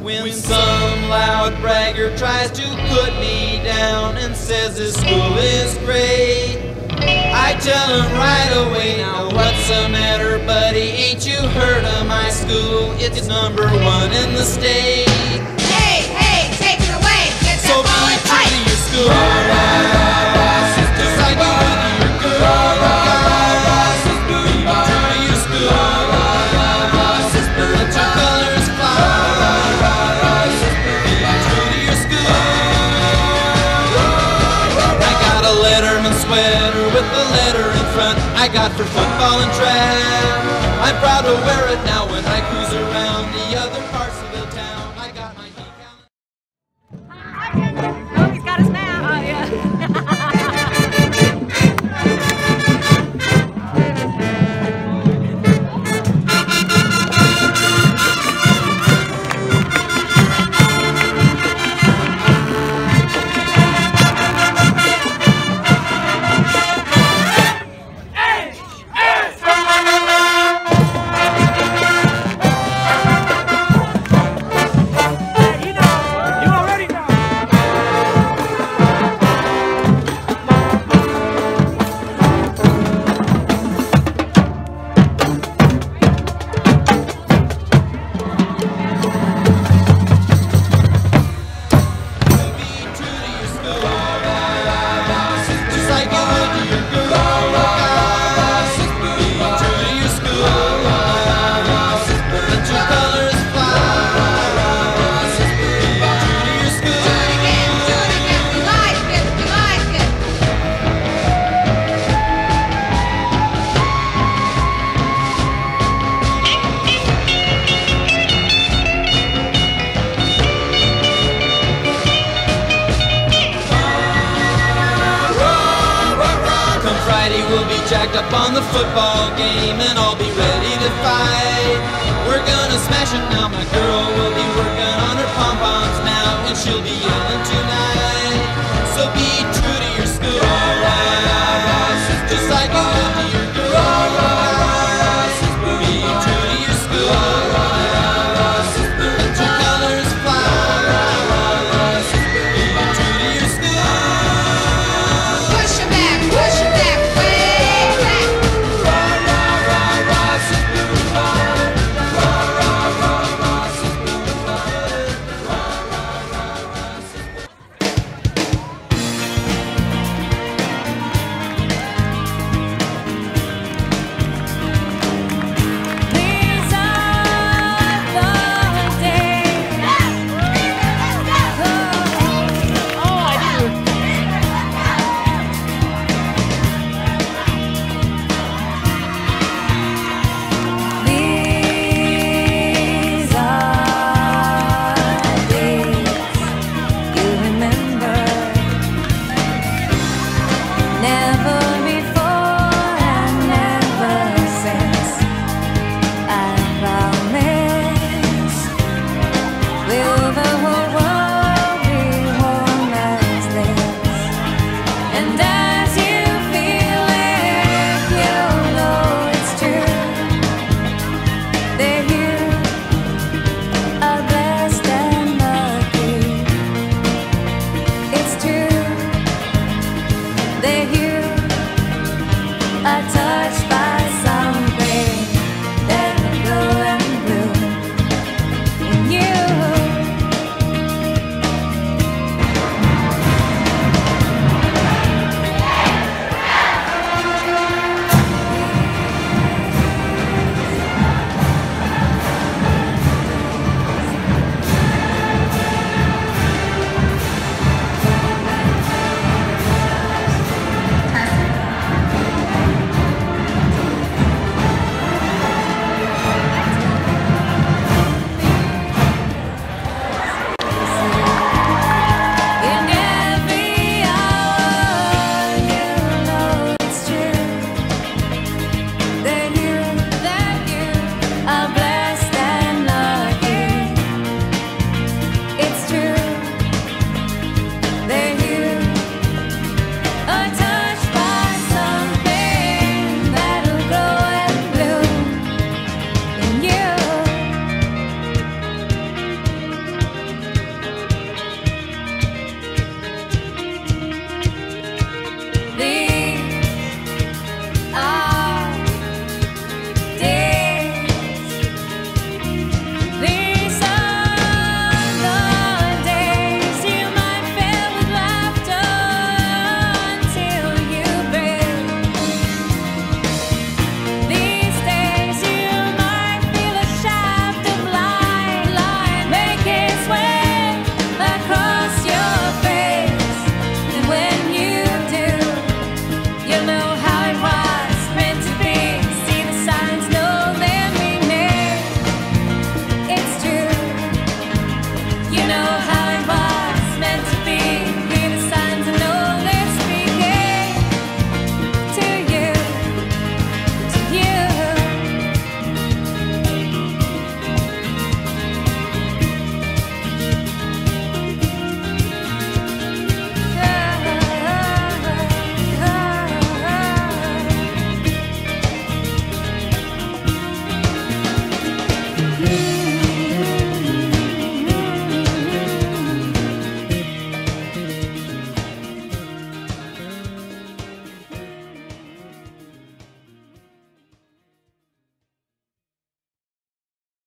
When some loud bragger tries to put me down and says this school is great, I tell him right away, now what's the matter, buddy? Ain't you heard of my school? It's #1 in the state. Hey, hey, take it away. Get So be that true to your school. Just like you would to your girl. Be true to your school. Let your colors fly. Be true to your school. I got a Letterman sweater with the letter in front. I got for football and track. I'm proud to wear it now when I cruise around the other parts of the town. I got my decal. Oh, he's got us now. Oh, yeah. We'll be jacked up on the football game and I'll be ready to fight. We're gonna smash it now, my girl will be working on her pom-poms now and she'll be